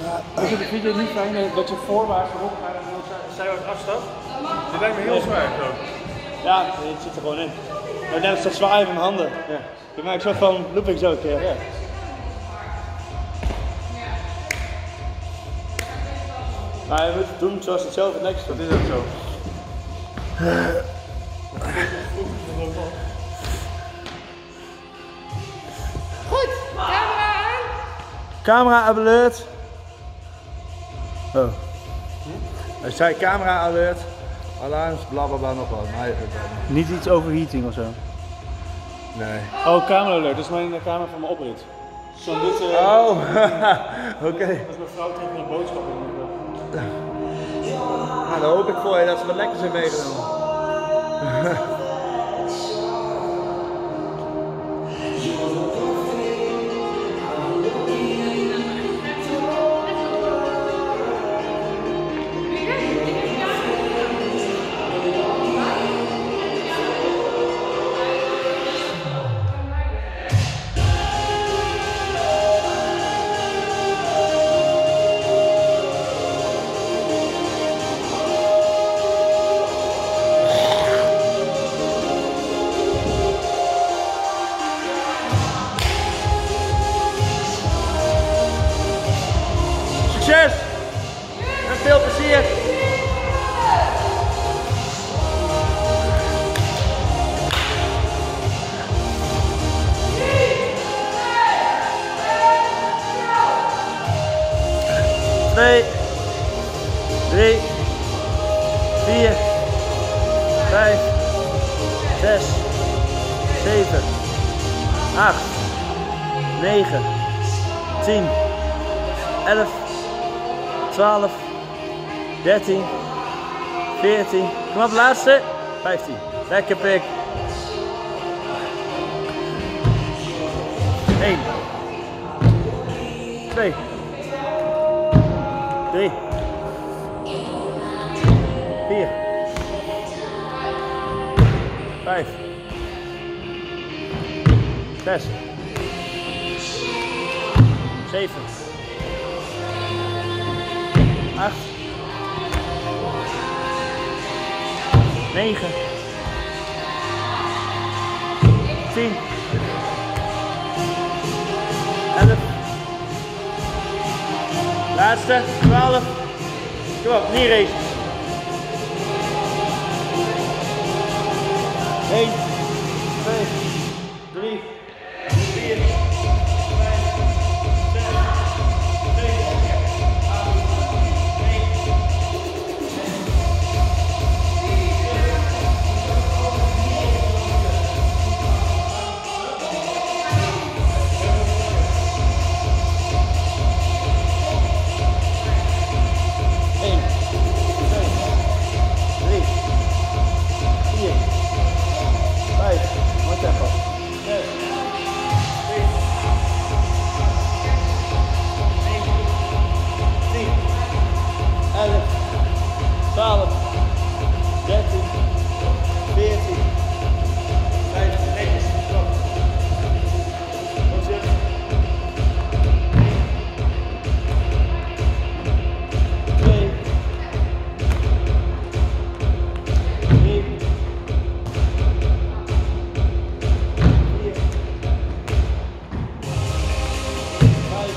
Is het de video niet fijn dat je voorwaarts erop gaat en dan zijwaarts afstapt? Dit lijkt me heel zwaar zo. Ja, het zit er gewoon in. Maar dan is dat zwaar in mijn handen. Ja. Je maakt een soort van looping zo een keer. Ja. Maar je moet het doen zoals het zelf het lekkerst Dat vindt. is ook zo. Goed, camera aan. Camera alert. Oh. Hij zei camera alert. Alarms, blablabla nog wat. Nee, Niet iets overheating of zo? nee. Oh, camera alert. Dat is mijn camera van mijn oprit. Zo'n dit... Oh, oké. Dat is mijn vrouw tegen een boodschap in. Nou, dan hoop ik voor je dat ze wat lekkers hebben meegenomen. Succes! En veel plezier! Twee, 3, 4, 5, 6, 7, 8, 9, 10, 11, 12, 13, 14, kom op laatste, 15. Lekker pik. 1, 2, 3, 4, 5, 6, 7, 8, 9, 10, 11, laatste, 12, kom op, knee races. 1, 2, 3, 4, 5, 6, 7, 8, 12, 13, 14, 15, netjes, stop. Goed zo. 2, 3, 4, 5,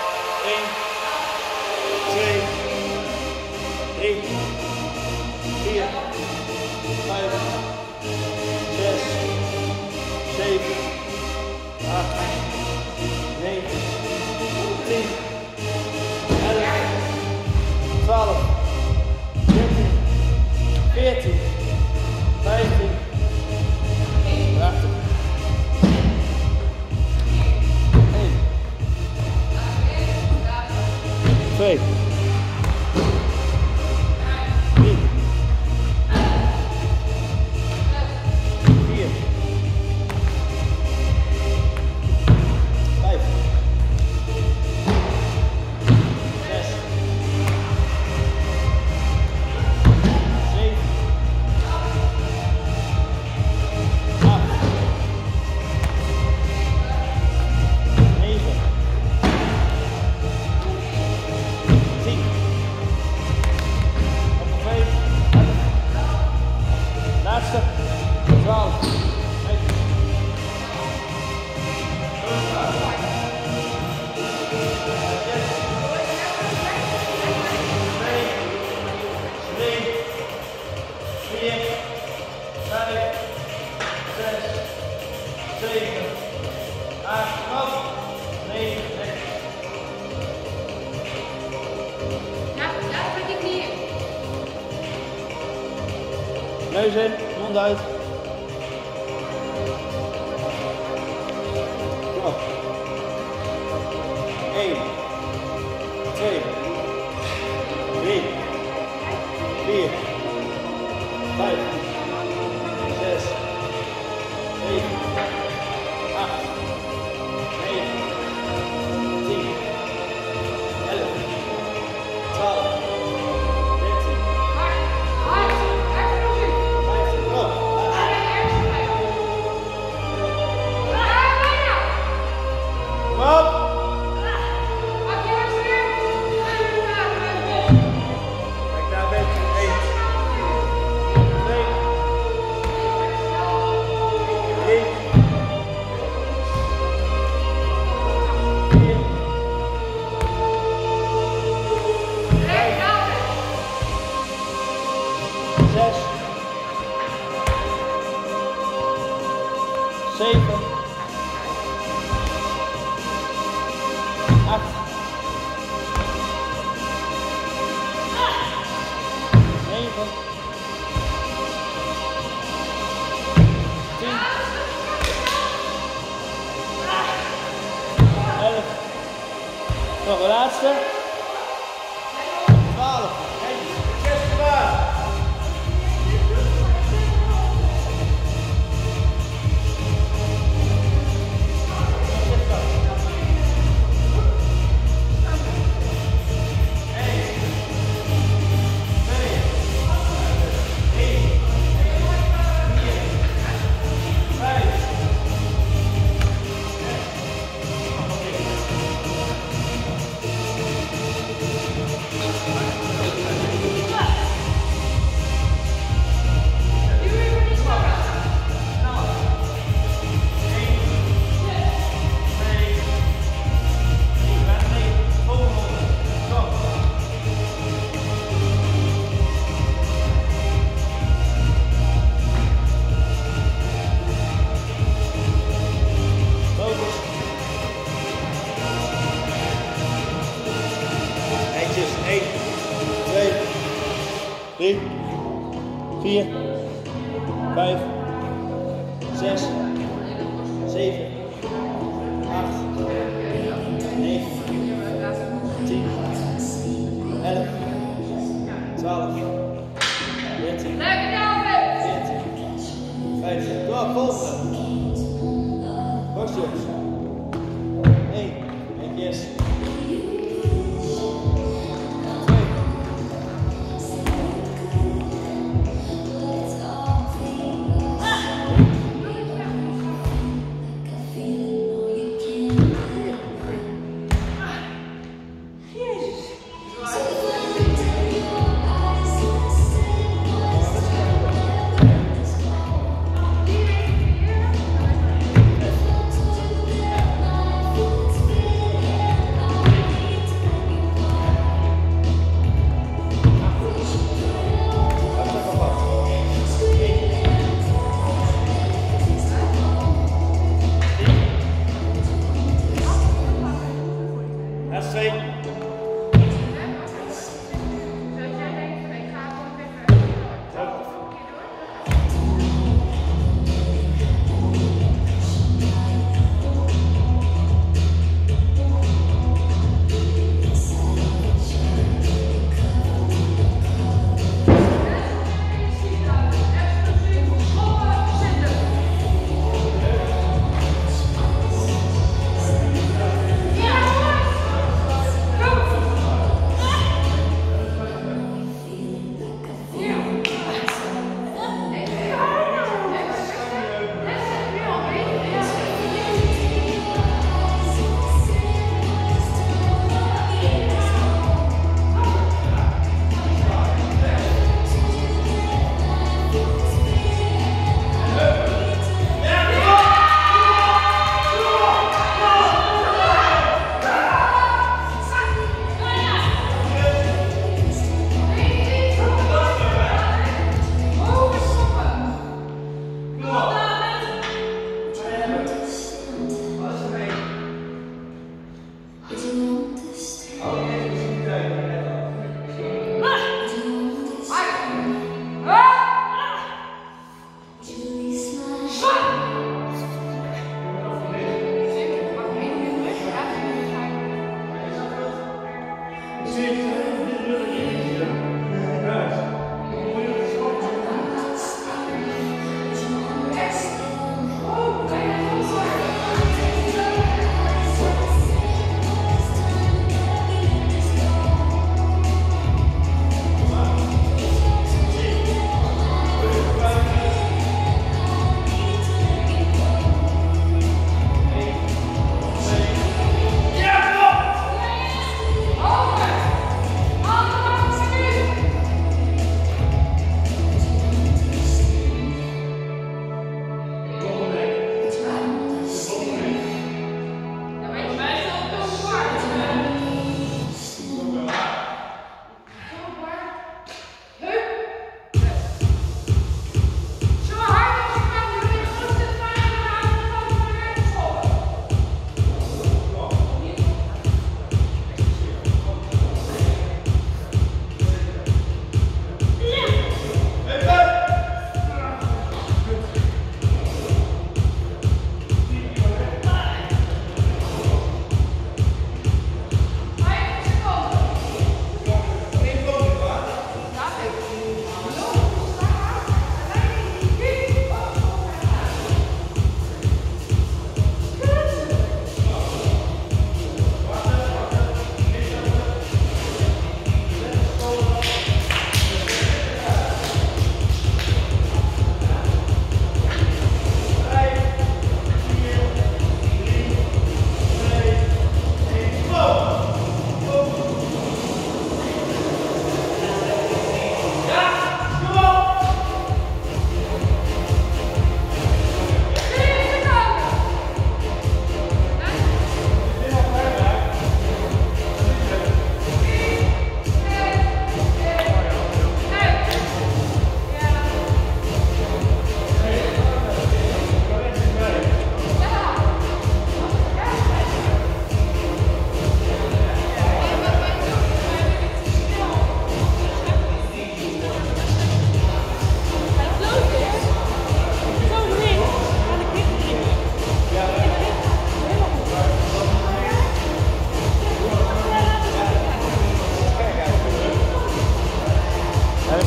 3, 4, Neus in, mond uit. Kom. 1, 2, 3, 4, 5, 6, 7, 8, 9, 10, 11, 12, 13, 15, kom. Kom op. Kijk daar bent u. 1, 2, 3, 4, 6, 7, 8, 9, 10, 11, nog een laatste, 12, kijk, succes maar. Netjes, 1, 2, 3, 4, 5, 6, 7, 8, 9, 10, 11, 12, 13, 14, 15. Kom op, volgende. Borst jongens. 1, netjes. 2,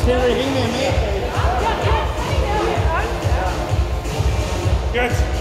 Zullen we hiermee meegeven? Ja, ja, Kut.